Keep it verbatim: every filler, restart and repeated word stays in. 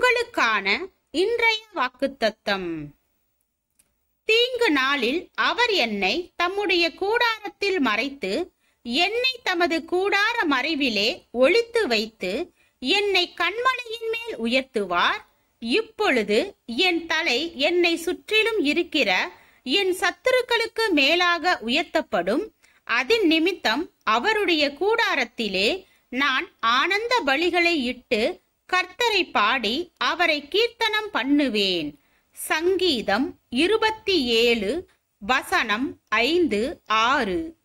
உங்களுக்கான இன்றைய வாக்குத்தத்தம். தீங்கு நாளில் அவர் என்னை தம்முடைய கூடாரத்தில் மறைத்து, என்னை தமது கூடார மறைவிலே ஒளித்து வைத்து, என்னை கண்மலையின் மேல் உயர்த்துவார். இப்பொழுது என் தலை என்னை சுற்றிலும் இருக்கிற என் சத்துருக்களுக்கு மேலாக உயர்த்தப்படும். அதன் நிமித்தம் அவருடைய கூடாரத்திலே நான் ஆனந்த பலிகளை இட்டு கர்த்தரை பாடி அவரை கீர்த்தனம் பண்ணுவேன். சங்கீதம் இருபத்தி ஏழு வசனம் ஐந்து ஆறு.